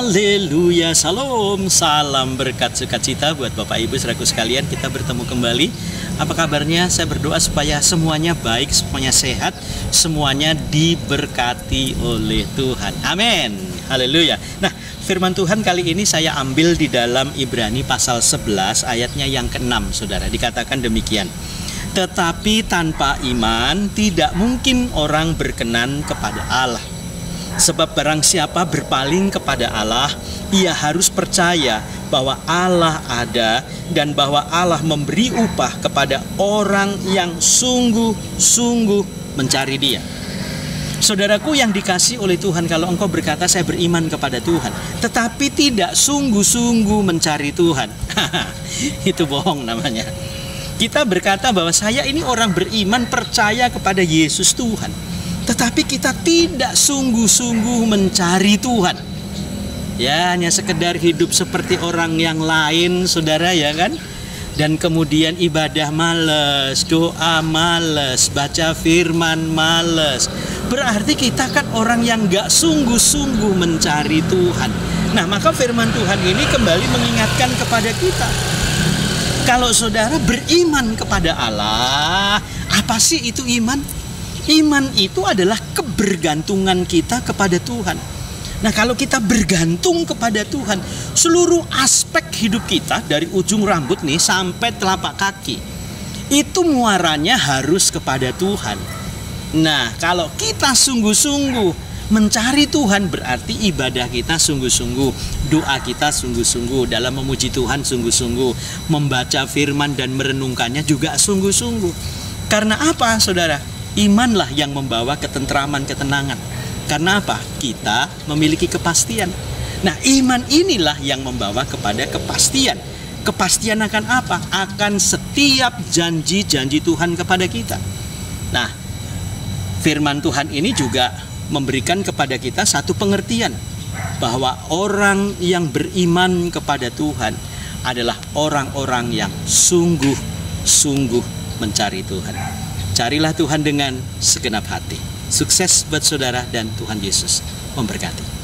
Haleluya, salam, salam berkat sukacita buat Bapak Ibu saudaraku sekalian. Kita bertemu kembali. Apa kabarnya? Saya berdoa supaya semuanya baik, semuanya sehat, semuanya diberkati oleh Tuhan. Amin. Haleluya. Nah, firman Tuhan kali ini saya ambil di dalam Ibrani pasal 11 ayatnya yang ke-6, saudara. Dikatakan demikian. Tetapi tanpa iman tidak mungkin orang berkenan kepada Allah. Sebab barang siapa berpaling kepada Allah, ia harus percaya bahwa Allah ada dan bahwa Allah memberi upah kepada orang yang sungguh-sungguh mencari Dia. Saudaraku yang dikasih oleh Tuhan, kalau engkau berkata saya beriman kepada Tuhan, tetapi tidak sungguh-sungguh mencari Tuhan, itu bohong namanya. Kita berkata bahwa saya ini orang beriman, percaya kepada Yesus Tuhan, tetapi kita tidak sungguh-sungguh mencari Tuhan. Ya, hanya sekedar hidup seperti orang yang lain, saudara, ya kan? Dan kemudian ibadah males, doa males, baca firman males. Berarti kita kan orang yang gak sungguh-sungguh mencari Tuhan. Nah, maka firman Tuhan ini kembali mengingatkan kepada kita. Kalau saudara beriman kepada Allah, apa sih itu iman? Iman itu adalah kebergantungan kita kepada Tuhan. Nah, kalau kita bergantung kepada Tuhan, seluruh aspek hidup kita dari ujung rambut nih sampai telapak kaki, itu muaranya harus kepada Tuhan. Nah, kalau kita sungguh-sungguh mencari Tuhan, berarti ibadah kita sungguh-sungguh, doa kita sungguh-sungguh, dalam memuji Tuhan sungguh-sungguh, membaca firman dan merenungkannya juga sungguh-sungguh. Karena apa, saudara? Imanlah yang membawa ketentraman, ketenangan. Karena apa? Kita memiliki kepastian. Nah, iman inilah yang membawa kepada kepastian. Kepastian akan apa? Akan setiap janji-janji Tuhan kepada kita. Nah, firman Tuhan ini juga memberikan kepada kita satu pengertian, bahwa orang yang beriman kepada Tuhan adalah orang-orang yang sungguh-sungguh mencari Tuhan. Carilah Tuhan dengan segenap hati. Sukses buat saudara dan Tuhan Yesus memberkati.